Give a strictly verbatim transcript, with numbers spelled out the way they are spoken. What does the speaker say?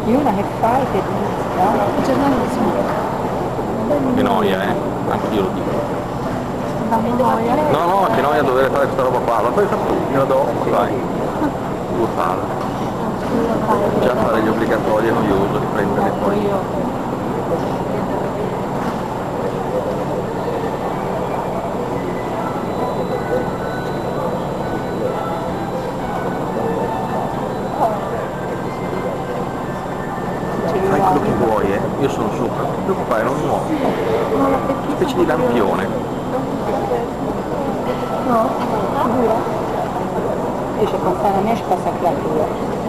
Iona che fai che dici? No? Giornalismo. Che noia, eh? Anche io lo dico. Da noia. No, no, che noia dover fare questa roba qua, ma poi fatto io dopo, dai. Devo farla. Già fare gli obbligatori è noioso, riprendere poi. Fai quello che vuoi, eh. Io sono sopra, non ti preoccupare, non muovo. Una specie di lampione. No, figura. Io ci passa la mia, ci passa la tua.